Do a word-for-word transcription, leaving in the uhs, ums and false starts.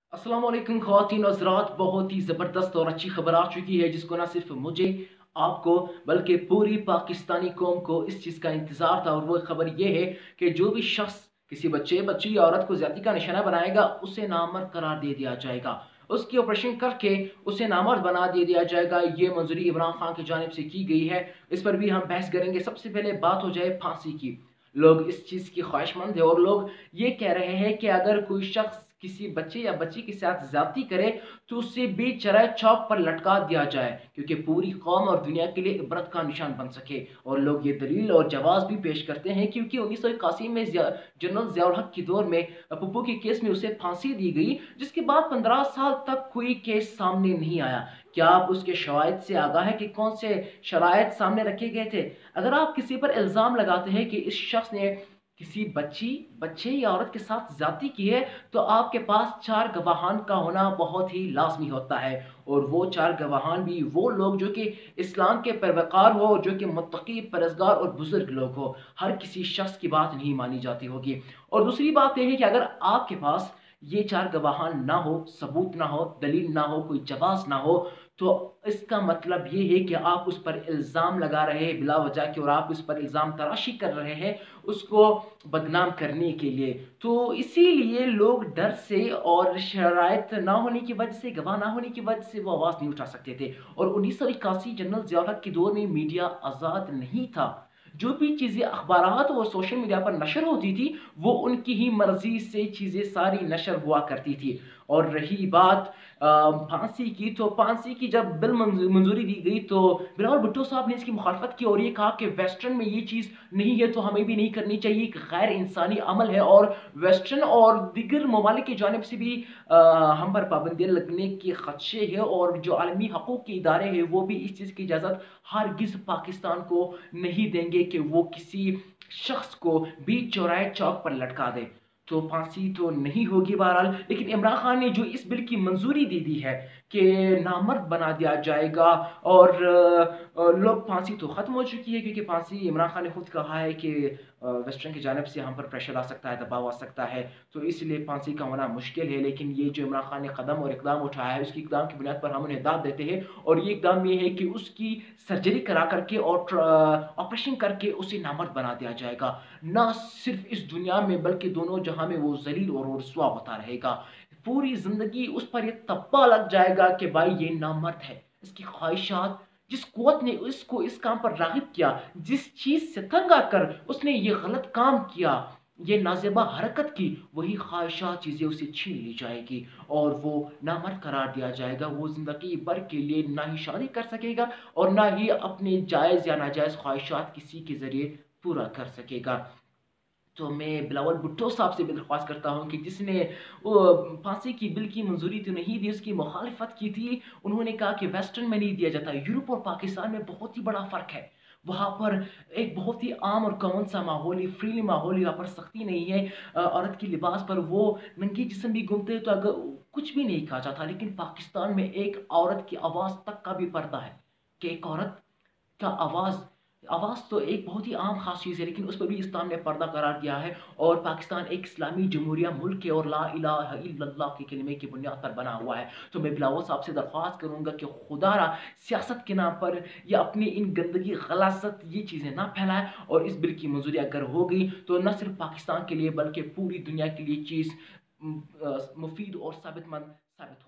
अस्सलाम वालेकुम ख़वातीन और हज़रात। बहुत ही ज़बरदस्त और अच्छी खबर आ चुकी है जिसको ना सिर्फ मुझे आपको बल्कि पूरी पाकिस्तानी कौम को इस चीज़ का इंतज़ार था। और वो खबर ये है कि जो भी शख्स किसी बच्चे बच्ची या औरत को ज़्यादती का निशाना बनाएगा उसे नामर्द करार दे दिया जाएगा। उसकी ऑपरेशन करके उसे नामर्द बना दे दिया जाएगा। ये मंजूरी इमरान खान की जानिब से की गई है। इस पर भी हम बहस करेंगे। सबसे पहले बात हो जाए फांसी की। लोग इस चीज़ की ख्वाहिशमंद है और लोग ये कह रहे हैं कि अगर कोई शख्स किसी बच्चे या बच्ची के साथ ज्यादती करे तो उसे भी चराय चौक पर लटका दिया जाए, क्योंकि पूरी कौम और दुनिया के लिए इबरत का निशान बन सके। और लोग ये दलील और जवाब भी पेश करते हैं क्योंकि उन्नीस सौ इक्यासी में जनरल जियाउल हक के दौर में पप्पू के केस में उसे फांसी दी गई, जिसके बाद पंद्रह साल तक कोई केस सामने नहीं आया। क्या आप उसके शवाहिद से आगाह है कि कौन से शराइत सामने रखे गए थे? अगर आप किसी पर इल्जाम लगाते हैं कि इस शख्स ने किसी बच्ची बच्चे या औरत के साथ ज्यादती की है तो आपके पास चार गवाहान का होना बहुत ही लाजमी होता है। और वो चार गवाहान भी वो लोग जो कि इस्लाम के पैरवकार हो, जो कि मुत्तकी परहज़गार और बुजुर्ग लोग हो। हर किसी शख्स की बात नहीं मानी जाती होगी। और दूसरी बात यह है कि अगर आपके पास ये चार गवाहान ना हो, सबूत ना हो, दलील ना हो, कोई जवाब ना हो, तो इसका मतलब ये है कि आप उस पर इल्ज़ाम लगा रहे हैं बिला वजह के, और आप उस पर इल्ज़ाम तराशी कर रहे हैं उसको बदनाम करने के लिए। तो इसीलिए लोग डर से और शराइत ना होने की वजह से, गवाह ना होने की वजह से वो आवाज़ नहीं उठा सकते थे। और उन्नीस सौ इक्यासी जनरल ज़ियाउल हक के दौर में मीडिया आज़ाद नहीं था। जो भी चीज़ें अखबारात और सोशल मीडिया पर नशर होती थी वो उनकी ही मर्जी से चीज़ें सारी नशर हुआ करती थी। और रही बात अ, फांसी की, तो फांसी की जब बिल मंजू- मंजूरी दी गई तो बिलावल भुट्टो साहब ने इसकी मुखालफत की और ये कहा कि वेस्टर्न में ये चीज़ नहीं है तो हमें भी नहीं करनी चाहिए, एक गैर इंसानी अमल है। और वेस्टर्न और दिगर ममालिक की जानिब से भी अ, हम पर पाबंदियाँ लगने के खदशे है, और जो आलमी हकूक़ के इदारे हैं वो भी इस चीज़ की इजाज़त हरगिज़ पाकिस्तान को नहीं देंगे कि वो किसी शख्स को बीच चौराहे चौक पर लटका दे। तो फांसी तो नहीं होगी बहरहाल, लेकिन इमरान खान ने जो इस बिल की मंजूरी दे दी है कि नामर्द बना दिया जाएगा। और अ, अ, लोग फांसी तो खत्म हो चुकी है, क्योंकि फांसी इमरान खान ने खुद कहा है कि अ, वेस्टर्न की जानब से हम पर प्रेशर आ सकता है, दबाव आ सकता है, तो इसलिए फांसी का होना मुश्किल है। लेकिन ये जो इमरान खान ने कदम और इकदाम उठाया है उसकी इकदाम की बुनियाद पर हम उन्हें दाद देते हैं। और ये इकदाम ये है कि उसकी सर्जरी करा करके और ऑपरेशन करके उसे नामर्द बना दिया जाएगा। ना सिर्फ इस दुनिया में बल्कि दोनों जहां में वो जलील और रुसवा होता रहेगा। पूरी जिंदगी उस पर यह तब्बा लग जाएगा कि भाई ये नामर्द है। इसकी ख्वाहिशात, जिस कुव्वत ने उसको इस काम पर राग़िब किया, जिस चीज से तंग आकर उसने ये गलत काम किया, ये नाज़ेबा हरकत की, वही ख्वाहिशात चीजें उसे छीन ली जाएगी और वो नामर्द करार दिया जाएगा। वो जिंदगी भर के लिए ना ही शादी कर सकेगा और ना ही अपने जायज या नाजायज ख्वाहिशात किसी के जरिए पूरा कर सकेगा। तो मैं बिलावल भुट्टो साहब से भी दरख्वास्त करता हूँ कि जिसने वो फांसी की बिल की मंजूरी तो नहीं दी, उसकी मुखालिफत की थी। उन्होंने कहा कि वेस्टर्न में नहीं दिया जाता। यूरोप और पाकिस्तान में बहुत ही बड़ा फ़र्क है। वहाँ पर एक बहुत ही आम और कॉमन सा माहौल है, फ्रीली माहौल है, यहाँ पर सख्ती नहीं है। अ, औरत की लिबास पर वो नंगी जिस्म भी घूमते हैं तो अगर कुछ भी नहीं कहा जाता। लेकिन पाकिस्तान में एक औरत की आवाज़ तक का भी पर्दा है कि एक औरत का आवाज़ आवाज़ तो एक बहुत ही आम खास चीज़ है, लेकिन उस पर भी इस्लाम ने पर्दा करार दिया है। और पाकिस्तान एक इस्लामी जमहूरिया मुल्क है और ला इलाहा इल्लल्लाह के कलिमे की बुनियाद पर बना हुआ है। तो मैं बिलावल साहब से दरख्वास्त करूंगा कि खुदारा सियासत के नाम पर या अपनी इन गंदगी गलासत ये चीज़ें ना फैलाएं। और इस बिल की मंजूरी अगर हो गई तो न सिर्फ पाकिस्तान के लिए बल्कि पूरी दुनिया के लिए चीज़ मुफीद और साबितमंद साबित हो